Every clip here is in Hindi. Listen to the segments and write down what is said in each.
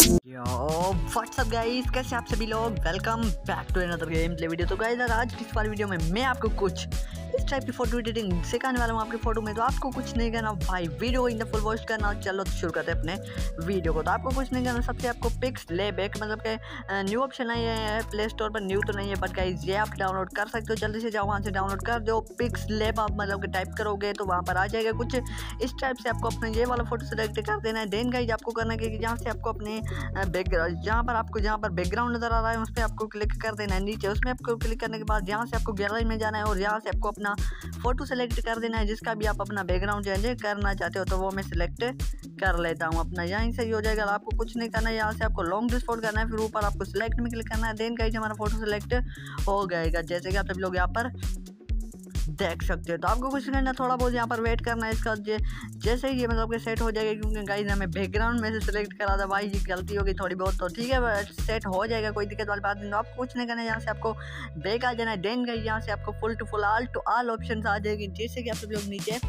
यो व्हाट्सअप गाइस, कैसे आप सभी लोग। Welcome back to another game play video. तो गाइस आज की इस वाली वीडियो में मैं आपको कुछ इस टाइप की फोटो एडिटिंग सिखाने वाला हूँ आपकी फोटो में। तो आपको कुछ नहीं करना भाई, video in the full watch करना। चलो तो शुरू करते हैं अपने वीडियो को। तो आपको कुछ नहीं करना, सबसे आपको पिक्सलेबेक मतलब के न्यू ऑप्शन नहीं है प्ले स्टोर पर, न्यू तो नहीं है बट गाइस ये आप डाउनलोड कर सकते हो। जल्दी से जाओ वहाँ से डाउनलोड कर दो। पिक्सलेब आप मतलब के टाइप करोगे तो वहाँ पर आ जाएगा कुछ इस टाइप से। आपको अपने ये वाला फोटो सेलेक्ट कर देना है। देन गाइस आपको करना है कि जहाँ से आपको अपने बैकग्राउंड जहाँ पर बैकग्राउंड नजर आ रहा है उस पर आपको क्लिक कर देना है नीचे। उसमें आपको क्लिक करने के बाद यहाँ से आपको गैलरी में जाना है और यहाँ से आपको अपना फोटो सेलेक्ट कर देना है जिसका भी आप अपना बैकग्राउंड चेंज करना चाहते हो। तो वो मैं सिलेक्ट कर लेता हूँ अपना, यहीं से ही हो जाएगा। आपको कुछ नहीं करना है, यहाँ से आपको लॉन्ग डिस्पोर्ट करना है, फिर ऊपर आपको सिलेक्ट में क्लिक करना है। देन गाइस हमारा फोटो सिलेक्ट हो जाएगा जैसे कि आप सभी लोग यहाँ पर देख सकते हो। तो आपको कुछ करना, थोड़ा बहुत यहाँ पर वेट करना है इसका जैसे ही ये मतलब कि सेट हो जाएगा, क्योंकि गाइस हमें बैकग्राउंड में से सिलेक्ट करा था भाई, ये गलती होगी थोड़ी बहुत। तो ठीक है सेट हो जाएगा, कोई दिक्कत वाली बात नहीं। तो आपको कुछ नहीं करना है, यहाँ से आपको बैक आ जाना है। देन गाइस यहाँ से आपको फुल टू ऑल ऑप्शन आ जाएगी जैसे कि आप सब लोग नीचे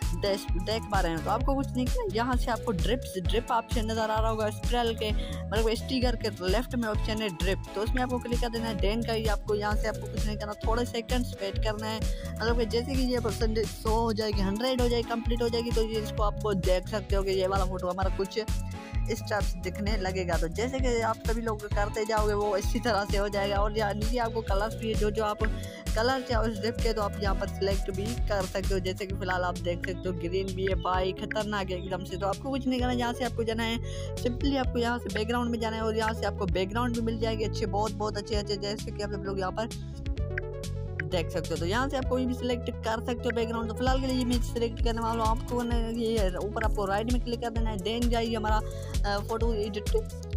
देख पा रहे हैं। तो आपको कुछ नहीं करना, यहाँ से आपको ड्रिप ऑप्शन नजर आ रहा होगा स्क्रैल के मतलब स्टिकर के लेफ्ट में ऑप्शन है ड्रिप, तो उसमें आपको क्लिक कर देना है। देन का आपको यहाँ से आपको कुछ नहीं करना, थोड़े सेकंड्स वेट करना है। मतलब कि जैसे कि ये परसेंटेज 100 हो जाएगी, 100 हो जाएगी, कंप्लीट हो जाएगी, तो ये इसको आपको देख सकते हो कि ये वाला फोटो हमारा कुछ इस टाइप से दिखने लगेगा। तो जैसे कि आप सभी लोग करते जाओगे वो इसी तरह से हो जाएगा। और नीचे आपको कलर्स भी है, जो आप कलर चाहे उस ड्रिप के तो आप यहाँ पर सिलेक्ट भी कर सकते हो। जैसे कि फिलहाल आप देख सकते हो ग्रीन भी है भाई, खतरनाक है एकदम से। तो आपको कुछ नहीं करना, यहाँ से आपको जाना है सिंपली, आपको यहाँ से बैकग्राउंड में जाना है और यहाँ से आपको बैकग्राउंड भी मिल जाएगी अच्छे, बहुत अच्छे जैसे कि आप लोग यहाँ पर देख सकते हो। तो यहाँ से आप कोई भी सिलेक्ट कर सकते हो बैकग्राउंड। तो फिलहाल के लिए मैं सिलेक्ट करने वाला हूँ। आपको ये ऊपर आपको राइट में क्लिक कर देना है। देन जाइए हमारा फोटो एडिट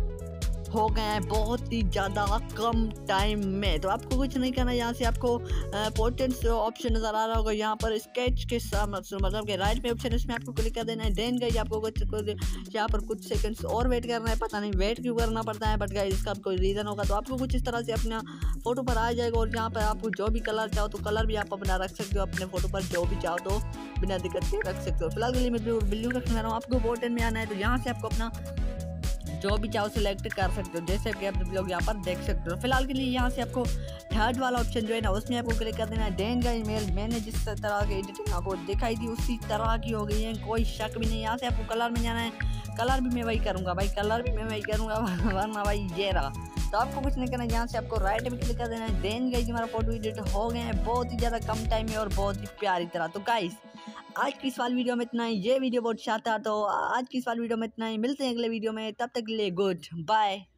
हो गया है बहुत ही ज़्यादा कम टाइम में। तो आपको कुछ नहीं करना, यहाँ से आपको पोर्ट्रेट ऑप्शन नज़र आ रहा होगा, यहाँ पर स्केच के मतलब कि राइट में ऑप्शन है, उसमें आपको क्लिक कर देना है। देन गाइस आपको कुछ यहाँ पर कुछ सेकंड्स और वेट करना है, पता नहीं वेट क्यों करना पड़ता है बट गाइस इसका कोई रीज़न होगा। तो आपको कुछ इस तरह से अपना फोटो पर आ जाएगा और यहाँ पर आपको जो भी कलर चाहो तो कलर भी आप अपना रख सकते हो अपने फोटो पर, जो भी चाहो तो बिना दिक्कत के रख सकते हो। फिलहाल के लिए मैं ब्लू रखने वाला हूँ। आपको पोर्ट्रेट में आना है तो यहाँ से आपको अपना जो भी चाहो सिलेक्ट कर सकते हो जैसे कि आप लोग यहाँ पर देख सकते हो। फिलहाल के लिए यहाँ से आपको थर्ड वाला ऑप्शन जो है ना उसमें आपको क्लिक कर देना है। देन गाइस मैंने जिस तरह की एडिटिंग आपको दिखाई थी उसी तरह की हो गई है, कोई शक भी नहीं। यहाँ से आपको कलर में जाना है, कलर भी मैं वही करूँगा भाई, कलर भी मैं वही करूँगा वरना भाई ये रहा। तो आपको कुछ नहीं करना, यहाँ से आपको राइट में क्लिक कर देना है। देन गाइस हमारा फोटो एडिट हो गए हैं बहुत ही ज़्यादा कम टाइम में और बहुत ही प्यारी तरह। तो गाइस आज की इस वाली वीडियो में इतना ही, ये वीडियो बहुत शानदार। तो आज की इस वाली वीडियो में इतना ही, मिलते हैं अगले वीडियो में, तब तक के लिए गुड बाय।